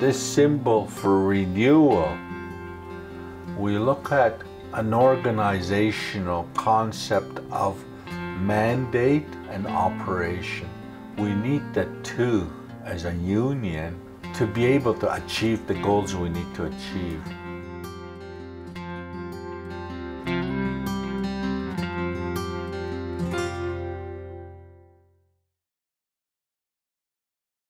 this symbol for renewal, we look at an organizational concept of mandate and operation. We need the two as a union to be able to achieve the goals we need to achieve.